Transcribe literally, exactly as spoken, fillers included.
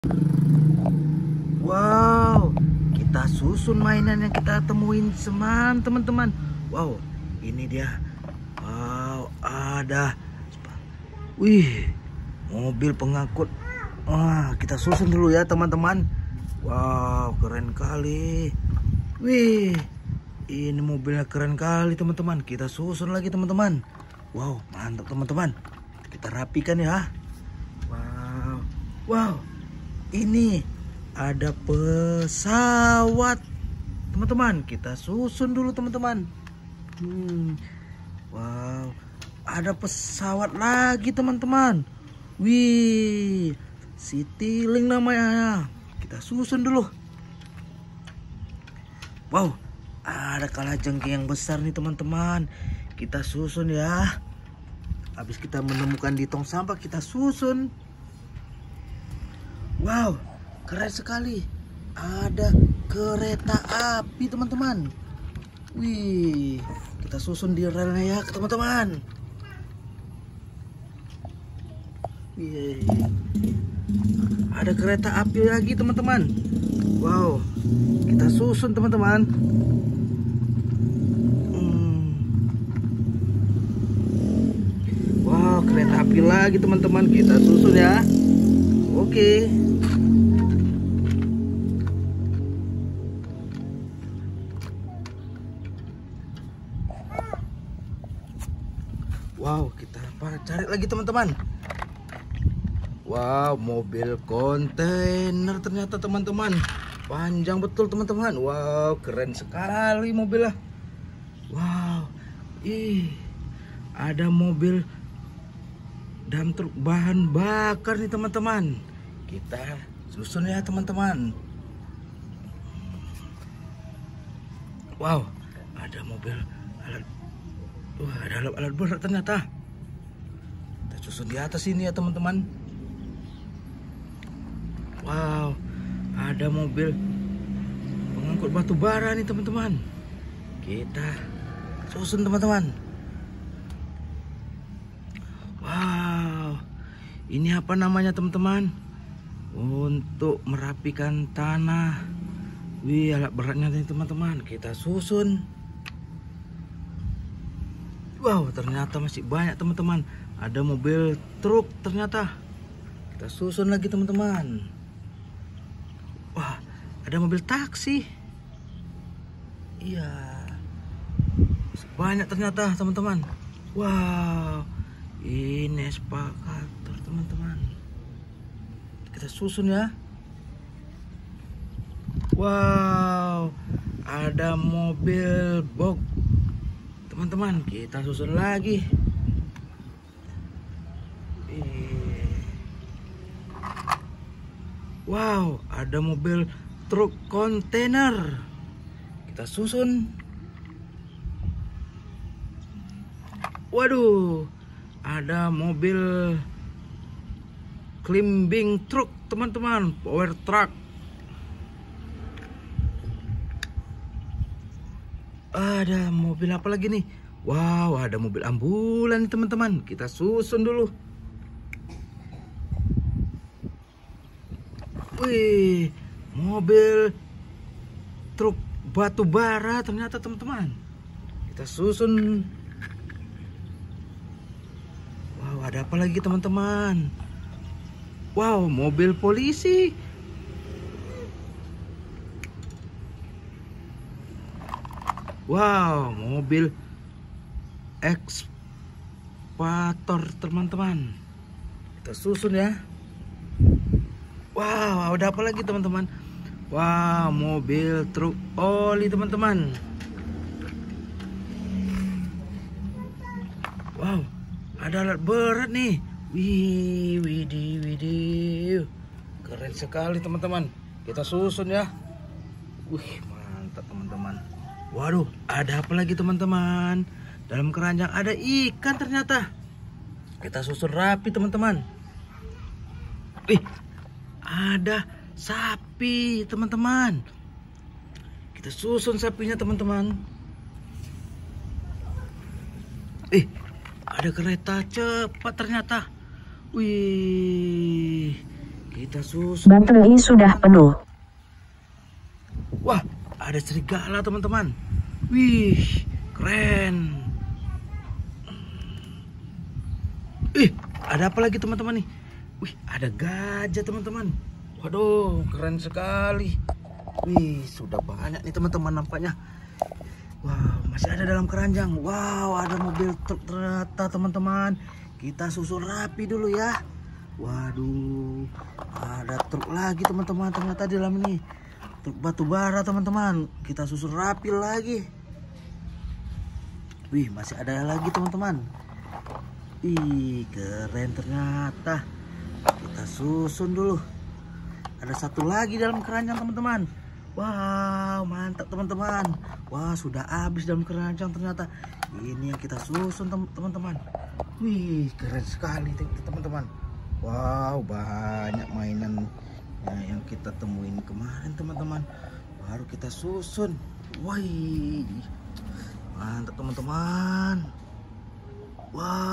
Wow, kita susun mainan yang kita temuin semalam, teman-teman. Wow, ini dia. Wow, ada. Wih, mobil pengangkut. Wah, kita susun dulu ya, teman-teman. Wow, keren kali. Wih, ini mobilnya keren kali, teman-teman. Kita susun lagi, teman-teman. Wow, mantap, teman-teman. Kita rapikan ya. Wow, wow. Ini ada pesawat, teman-teman. Kita susun dulu, teman-teman. Hmm, wow, ada pesawat lagi, teman-teman. Wih, Citylink namanya. Kita susun dulu. Wow, ada kalajengking yang besar nih, teman-teman. Kita susun ya. Habis kita menemukan di tong sampah, kita susun. Wow, keren sekali. Ada kereta api, teman-teman. Wih, kita susun di relnya ya, teman-teman. Wih, ada kereta api lagi, teman-teman. Wow, kita susun, teman-teman. Hmm. Wow, kereta api lagi, teman-teman. Kita susun ya. Oke. Wow, kita cari lagi, teman-teman. Wow, mobil kontainer ternyata, teman-teman. Panjang betul, teman-teman. Wow, keren sekali mobilnya. Wow, ih, ada mobil dump truk bahan bakar nih, teman-teman. Kita susun ya, teman-teman. Wow, ada mobil alat. Wah, ada alat-alat berat ternyata. Kita susun di atas ini ya, teman-teman. Wow, ada mobil pengangkut batu bara nih, teman-teman. Kita susun, teman-teman. Wow, ini apa namanya, teman-teman? Untuk merapikan tanah. Wih, alat beratnya nih, teman-teman. Kita susun. Wow, ternyata masih banyak, teman-teman. Ada mobil truk ternyata. Kita susun lagi, teman-teman. Wah, ada mobil taksi. Iya, banyak ternyata, teman-teman. Wow, ini eskavator, teman-teman. Kita susun ya. Wow, ada mobil box, teman-teman. Kita susun lagi. Wow, ada mobil truk kontainer. Kita susun. Waduh, ada mobil climbing truk, teman-teman. Power truck. Ada mobil apa lagi nih? Wow, ada mobil ambulan, teman-teman. Kita susun dulu. Wih, mobil truk batu bara ternyata, teman-teman. Kita susun. Wow, ada apa lagi, teman-teman? Wow, mobil polisi. Wow, mobil ekskavator, teman-teman. Kita susun ya. Wow, ada apa lagi, teman-teman? Wow, mobil truk oli, teman-teman. Wow, ada alat berat nih. Wih, widih, widih. Keren sekali, teman-teman. Kita susun ya. Wih, mantap, teman-teman. Waduh, ada apa lagi, teman-teman? Dalam keranjang ada ikan ternyata. Kita susun rapi, teman-teman. Wih, ada sapi, teman-teman. Kita susun sapinya, teman-teman. Eh, ada kereta cepat ternyata. Wih, Kita susun. Baterai sudah penuh. Wah, ada serigala teman-teman. Wih, keren. Ih, ada apa lagi teman-teman nih? Wih, ada gajah teman-teman. Waduh, keren sekali. Wih, sudah banyak nih teman-teman nampaknya. Wow, masih ada dalam keranjang. Wow, ada mobil truk ternyata teman-teman. Kita susun rapi dulu ya. Waduh, ada truk lagi teman-teman ternyata di dalam ini. Truk batu bara teman-teman. Kita susun rapi lagi. Wih, masih ada lagi teman-teman. Ih, keren ternyata. Kita susun dulu. Ada satu lagi dalam keranjang teman-teman. Wow, mantap teman-teman. Wah, sudah habis dalam keranjang ternyata. Ini yang kita susun teman-teman. Wih, keren sekali teman-teman. Wow, banyak mainan yang kita temuin kemarin teman-teman. Baru kita susun. Wih, mantap teman-teman. Wow.